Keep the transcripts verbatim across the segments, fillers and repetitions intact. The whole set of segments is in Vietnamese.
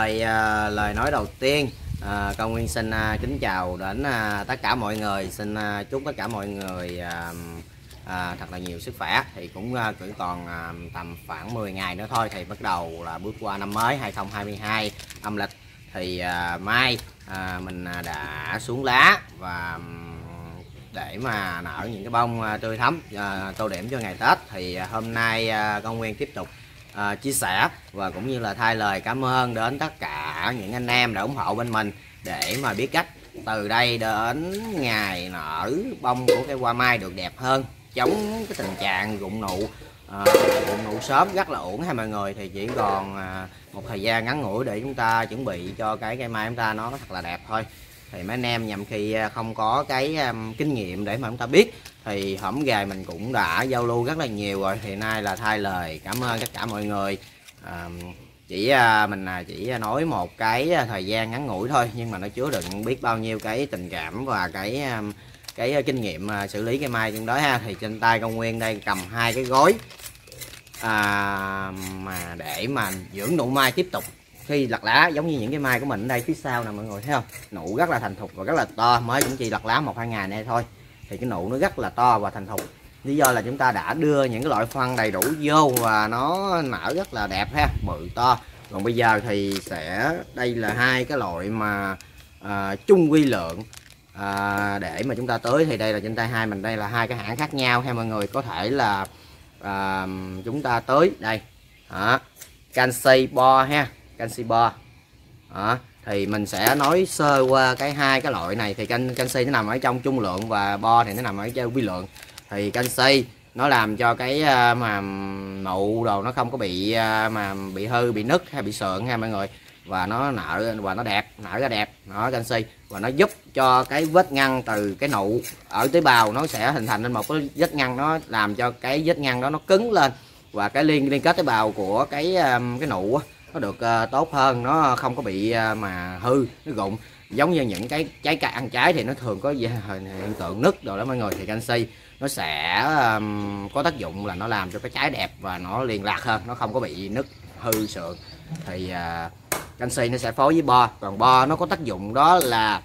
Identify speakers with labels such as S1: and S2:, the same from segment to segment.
S1: lời à, lời nói đầu tiên, à, Công Nguyên xin à, kính chào đến à, tất cả mọi người, xin à, chúc tất cả mọi người à, à, thật là nhiều sức khỏe. Thì cũng à, cũng còn à, tầm khoảng mười ngày nữa thôi thì bắt đầu là bước qua năm mới hai không hai hai âm lịch. Thì à, mai à, mình đã xuống lá và để mà nở những cái bông à, tươi thắm, à, tô điểm cho ngày Tết. Thì à, hôm nay à, Công Nguyên tiếp tục À, chia sẻ và cũng như là thay lời cảm ơn đến tất cả những anh em đã ủng hộ bên mình để mà biết cách từ đây đến ngày nở bông của cây hoa mai được đẹp hơn, chống cái tình trạng rụng nụ à, rụng nụ sớm rất là uổng ha mọi người. Thì chỉ còn à, một thời gian ngắn ngủi để chúng ta chuẩn bị cho cái cây mai chúng ta nó thật là đẹp thôi. Thì mấy anh em nhằm khi không có cái um, kinh nghiệm để mà chúng ta biết, thì hổm gài mình cũng đã giao lưu rất là nhiều rồi. Thì nay là thay lời cảm ơn tất cả mọi người. à, chỉ à, mình chỉ nói một cái thời gian ngắn ngủi thôi, nhưng mà nó chứa đựng biết bao nhiêu cái tình cảm và cái cái kinh nghiệm xử lý cây mai trong đó ha. Thì trên tay Công Nguyên đây cầm hai cái gối à, mà để mà dưỡng nụ mai tiếp tục khi lặt lá, giống như những cái mai của mình ở đây phía sau nè mọi người thấy không, nụ rất là thành thục và rất là to, mới cũng chỉ lặt lá một hai ngày nay thôi thì cái nụ nó rất là to và thành thục. Lý do là chúng ta đã đưa những cái loại phân đầy đủ vô và nó nở rất là đẹp ha, bự to. Còn bây giờ thì sẽ đây là hai cái loại mà à, chung quy lượng à, để mà chúng ta tưới. Thì đây là trên tay hai mình, đây là hai cái hãng khác nhau ha mọi người. Có thể là à, chúng ta tưới đây à, canxi bo ha, canxi bo đó. Thì mình sẽ nói sơ qua cái hai cái loại này. Thì can canxi nó nằm ở trong trung lượng và bo thì nó nằm ở trong quy lượng. Thì canxi nó làm cho cái mà nụ đồ nó không có bị mà bị hư, bị nứt hay bị sượng ha mọi người, và nó nở và nó đẹp, nở ra đẹp nó canxi, và nó giúp cho cái vết ngăn từ cái nụ ở tế bào nó sẽ hình thành nên một cái vết ngăn, nó làm cho cái vết ngăn đó nó cứng lên, và cái liên liên kết tế bào của cái cái nụ á, nó được uh, tốt hơn, nó không có bị uh, mà hư, nó rụng. Giống như những cái trái cây ăn trái thì nó thường có hiện tượng nứt rồi đó mọi người. Thì canxi nó sẽ um, có tác dụng là nó làm cho cái trái đẹp và nó liền lạc hơn, nó không có bị nứt hư sượng. Thì uh, canxi nó sẽ phối với bo. Còn bo nó có tác dụng đó là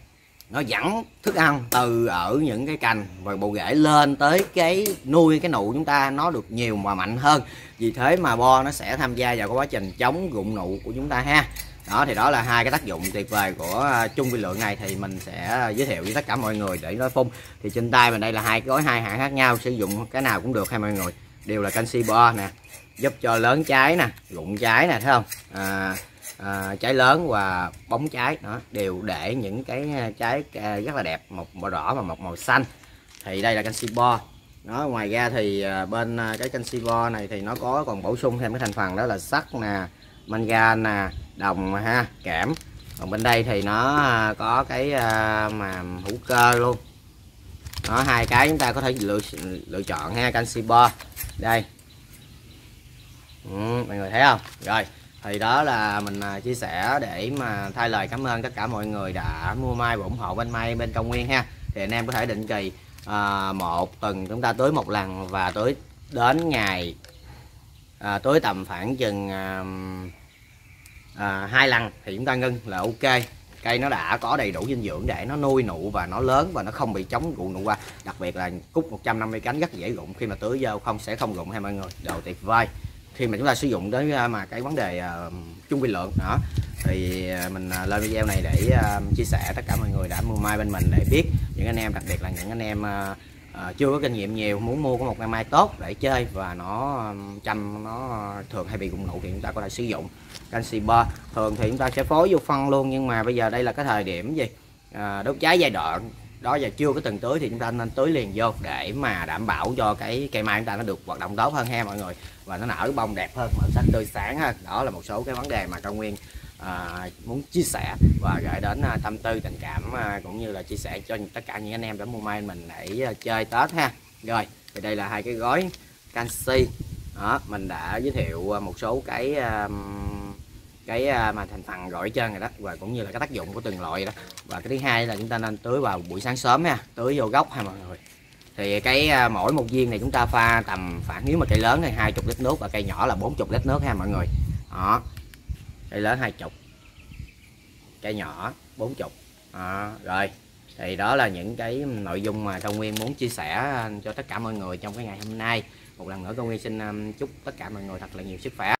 S1: nó dẫn thức ăn từ ở những cái cành và bộ rễ lên tới cái nuôi cái nụ chúng ta nó được nhiều và mạnh hơn. Vì thế mà bo nó sẽ tham gia vào cái quá trình chống rụng nụ của chúng ta ha. Đó, thì đó là hai cái tác dụng tuyệt vời của chung vi lượng này. Thì mình sẽ giới thiệu với tất cả mọi người để nói phun. Thì trên tay mình đây là hai cái gói hai hãng khác nhau, sử dụng cái nào cũng được ha mọi người. Đều là canxi bo nè, giúp cho lớn trái nè, rụng trái nè, thấy không? À, À, trái lớn và bóng trái đó, đều để những cái trái rất là đẹp, một màu đỏ và một màu xanh. Thì đây là canxi bo đó. Ngoài ra thì bên cái canxi bo này thì nó có còn bổ sung thêm cái thành phần đó là sắt nè, mangan nè, đồng ha, kẽm. Còn bên đây thì nó có cái mà hữu cơ luôn đó. Hai cái chúng ta có thể lựa lựa chọn ha. Canxi bo đây, ừ, mọi người thấy không? Rồi thì đó là mình chia sẻ để mà thay lời cảm ơn tất cả mọi người đã mua mai và ủng hộ bên mai bên Công Nguyên ha. Thì anh em có thể định kỳ à, một tuần chúng ta tưới một lần, và tưới đến ngày à, tưới tầm khoảng chừng à, à, hai lần thì chúng ta ngưng là ok. Cây nó đã có đầy đủ dinh dưỡng để nó nuôi nụ và nó lớn và nó không bị chống rụng nụ hoa. Đặc biệt là cúc một trăm năm mươi cánh rất dễ rụng, khi mà tưới vô không sẽ không rụng ha mọi người. Đồ tuyệt vời khi mà chúng ta sử dụng tới mà cái vấn đề uh, chung vi lượng đó. Thì mình uh, lên video này để uh, chia sẻ tất cả mọi người đã mua mai bên mình, để biết những anh em, đặc biệt là những anh em uh, uh, chưa có kinh nghiệm nhiều, muốn mua có một cây mai tốt để chơi và nó um, chăm nó thường hay bị rụng nụ, thì chúng ta có thể sử dụng canxi bo. Thường thì chúng ta sẽ phối vô phân luôn, nhưng mà bây giờ đây là cái thời điểm gì uh, đốt cháy giai đoạn đó, giờ chưa có từng tưới thì chúng ta nên tưới liền vô để mà đảm bảo cho cái cây mai chúng ta nó được hoạt động tốt hơn ha mọi người, và nó nở bông đẹp hơn, màu sắc tươi sáng hơn. Đó là một số cái vấn đề mà Công Nguyên à, muốn chia sẻ và gửi đến à, tâm tư tình cảm à, cũng như là chia sẻ cho tất cả những anh em đã mua mai mình để à, chơi Tết ha. Rồi thì đây là hai cái gói canxi đó, mình đã giới thiệu một số cái à, cái mà thành phần gọi trơn rồi đó, và cũng như là cái tác dụng của từng loại đó. Và cái thứ hai là chúng ta nên tưới vào buổi sáng sớm ha, tưới vô gốc ha mọi người. Thì cái mỗi một viên này chúng ta pha tầm khoảng, nếu mà cây lớn thì hai mươi lít nước và cây nhỏ là bốn mươi lít nước ha mọi người. Đó, cây lớn hai mươi, cây nhỏ bốn mươi. À, rồi thì đó là những cái nội dung mà Cao Nguyên muốn chia sẻ cho tất cả mọi người trong cái ngày hôm nay. Một lần nữa Cao Nguyên xin chúc tất cả mọi người thật là nhiều sức khỏe.